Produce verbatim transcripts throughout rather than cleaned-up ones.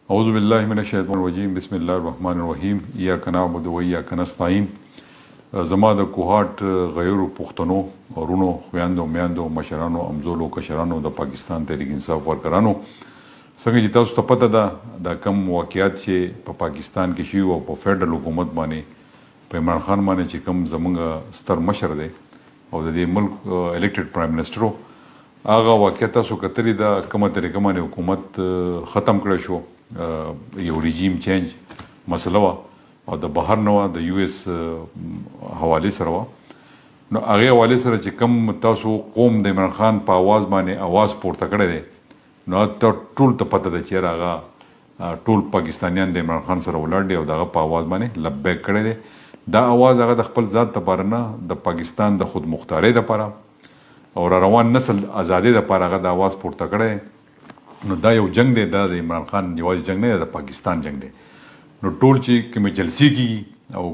اعوذ بالله من الشیطان الرجیم بسم الله الرحمن الرحیم ایاک نعبد و ایاک نستعین. زما د کوهاټ غیرو پښتنو ورونو خویندو میندو مشرانو امزولو کشرانو د پاکستان تحریک انصاف ورکرانو څنګه چې تاسو ته پته ده د کم واقعیات چې په پاکستان کې شوي او په فیډرل حکومت باندې په عمران خان باندې چې کوم زمونږ ستر مشر دی او د دې ملک الیکټډ پرایم منسټر هغه واقعیت تاسو کتلي ده کومه طریقه باندې حکومت ختم کړی شو، یو ریجیم چینج مسله وه او د بهر نه وه د یو ایس حوالې سره وه. نو هغې حوالې سره چې کوم تاسو قوم د عمران خان په اواز باندې اواز پورته کړی دی نو ټول ته پته ده چې هغه ټول پاکستانیان د عمران خان سره ولاړ دي او د هغه په اواز باندې لبیک کړی دی. دا اواز هغه د خپل ذات دپاره نه د پاکستان د خودمختارۍ دپاره او را روان نسل ازادۍ دپاره هغه د اواز پورته کړی دی. نو دا یو جنگ دی، دا د عمران خان یوازې جنگ نه دی، د پاکستان جنگ دی. نو ټول چې کومې جلسې کېږي او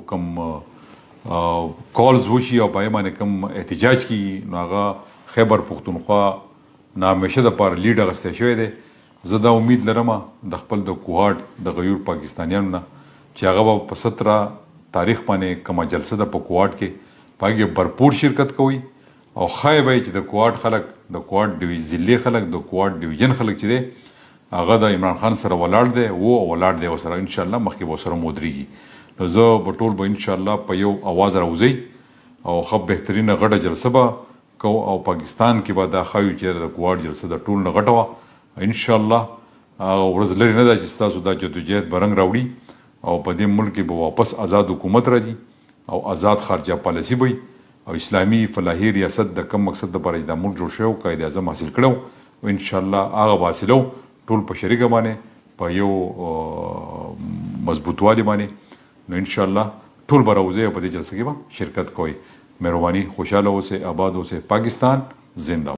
کوم کالز وشي او په هغې باندې کوم احتجاج کېږي نو هغه خیبر پښتونخوا نه همیشه دپاره لیډ اخیستی شوی دی. زه دا امید لرم د خپل د کوهاټ د غیور پاکستانیانو نه چې هغه به په ستره تاریخ باندې کومه جلسه ده په کوهاټ کې په هغې بھرپور شرکت کوئ او ښایي به چې د کوهاټ خلک د کوهاټ ضلعې خلک د کوهاټ ډویژن خلک چې دی هغه د عمران خان سره ولاړ دی و او ولاړ دی ورسره انشاءالله مخکې به ورسره مودرېږي. نو زه به ټول به انشاءالله په یو اواز راوځئ او ښه بهترینه غټه جلسه به کوو او پاکستان کې به دا ښایو چې د کوهاټ جلسه د ټول نه غټه وه. انشاءالله هغه ورځ لرې نه ده چې ستاسو دا جدوجہد به رنګ راوړي او په دې ملک کې به واپس آزاد حکومت راځي او آزاد خارجه پالیسي به او اسلامي فلاحي ریاست د کم مقصد دپاره چې دا ملک جوړ شوی او قاید اعظم حاصل کړی و انشاءالله هغه به حاصلو ټول په شریکه باندې په یو مضبوطوالي باندې. نو انشاءالله ټول به راوځئ او په دې جلسه کې به شرکت کوئ. مهرباني خوشحاله اوسئ، آباد اوسئ. پاکستان زنده